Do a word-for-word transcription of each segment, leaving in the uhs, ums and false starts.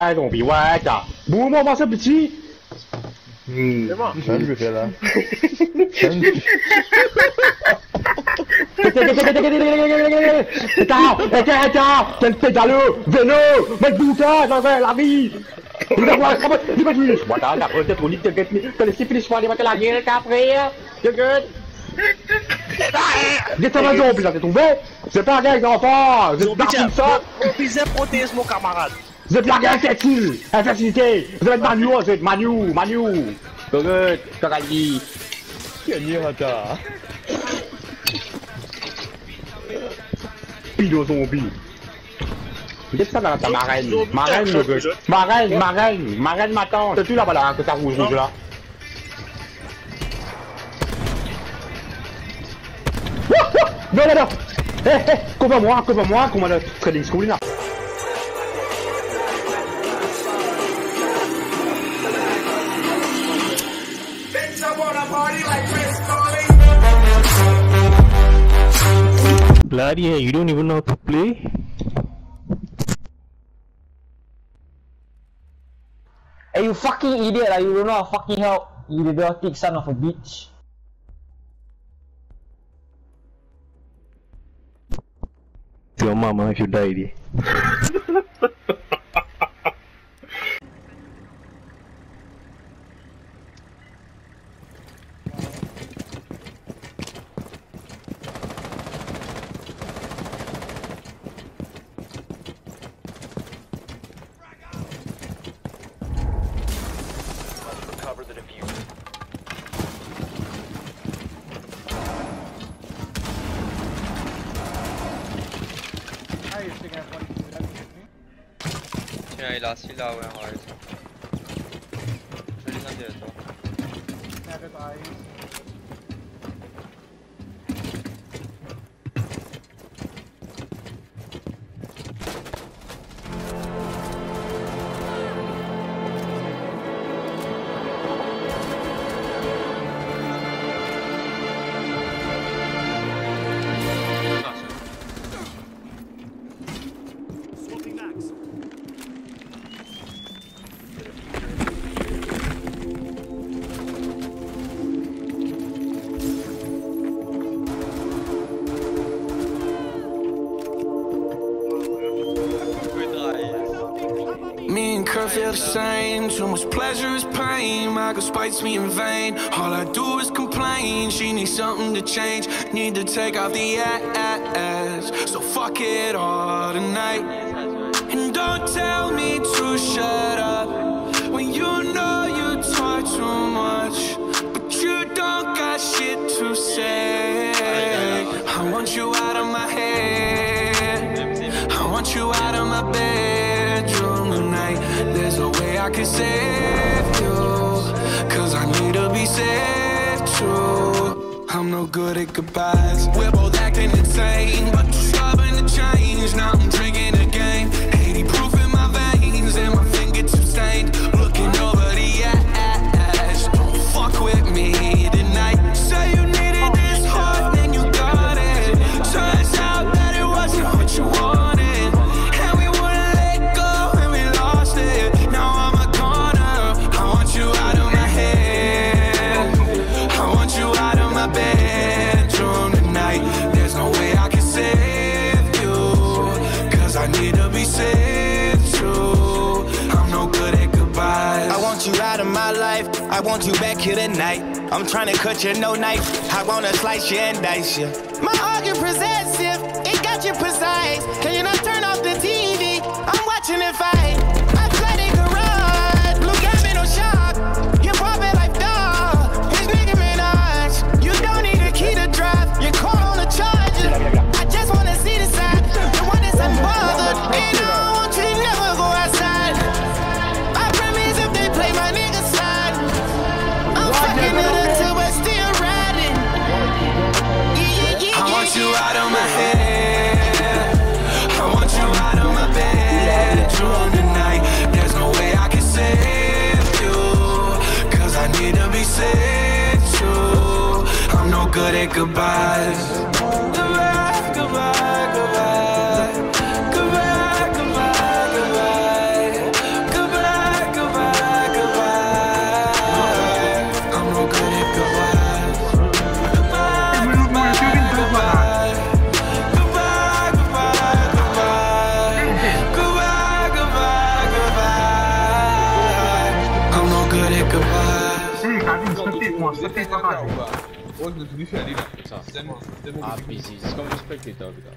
哎，总比歪的，不莫往这不急。嗯， 全出去了，全出去。 这这这这这这这这这到，哎这到，这这加入，Veno，没读他，那个拉比。你看我，kamu, ni bagi. Wadah nak kerja tu ni jaga ni. Kalau si finish one dia macam lagi dekat apa ya? Jaga. Dia sama jauh bila tu tombé. C'est pas gagné enfant. Je pas comme ça. Pisez protège mon camarade. Je blague un facile, un facilité. Vous êtes Manu, vous êtes Manu, Manu. Jaga, tak lagi. Ni ada. Pido zombie. Qu'est-ce que ça dans ta marraine? Marraine, le gars. Marraine, marraine, marraine m'attend. C'est-tu là-bas là, que ça rouge rouge là? Non, non, non! Hé, hé, couvre-moi, couvre-moi, qu'on va le trading school là. Bloody hell, you don't even know how to play? Hey, you fucking idiot, like, you don't know how to fucking help, you idiotic son of a bitch. It's your mama if you died. Recover the diffuser. Tiens, il a assis là, ouais, en raison. Je les intéresse, toi. Me and Kurt feel the same. Too much pleasure is pain. My girl spites me in vain. All I do is complain. She needs something to change. Need to take off the ass. So fuck it all tonight. And don't tell me to shut up when you know you talk too much, but you don't got shit to say. I want you out of my head. I want you out of my bedroom tonight. There's no way I can save you, cause I need to be saved too. I'm no good at goodbyes. We're both acting insane, but you're stubborn to change. Now I'm drinking again. eighty proof in my veins and my fingertips stained. Looking over the ass. Don't fuck with me tonight. Say you needed this hard, then you got it. Turns out that it wasn't what you wanted, and we wouldn't let go and we lost it. Now I'm a corner. I want you out of my head. I want you out of my bedroom tonight. There's no way I can save you, cause I need to be saved too. I'm no good at goodbyes. I want you out of my life. I want you back here tonight. I'm trying to cut you no knife. I wanna slice you and dice you. My heart get possessive, it got you precise. Can you not turn off the T V? I'm watching it fight. Athletic garage, blue cabin no shop. You're popping like dog. His nigga Minaj. You don't need a key to drive. You're caught on the charger. I just wanna see the side, the one that's unbothered. And I want you to never go outside. I promise if they play my nigga side, I'm fucking it until we're still riding. Yeah, yeah, yeah, I want you yeah. out of my head. I want you out of my bedroom tonight. There's no way I can save you, cause I need to be saved too. I'm no good at goodbyes. Goodbye, goodbye, goodbye. Goodbye, goodbye, goodbye. moi, sauter pas mal. Oh, je te dis, je suis allé là. Ça. Ah, busy. C'est comme un spectateur, putain.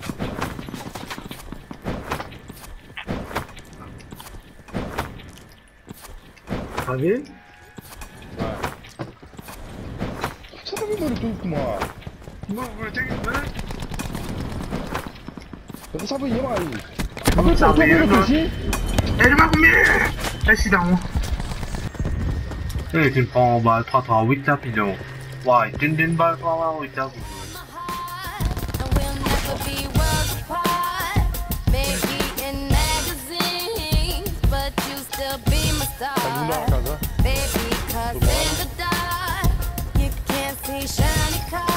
T'as vu? Ouais. Ça va me le truc, moi. Non, je t'ai dit, Ça ça va y aller. Après, ça va tomber le dossier. Elle m'a remis. Elle s'est dans moi. Eh, tu me prends en bas trois trois huit tapidons. Ouais, tu me donnes balle trois trois huit tapidons. Baby, cause in the dark, you can't see shiny cars.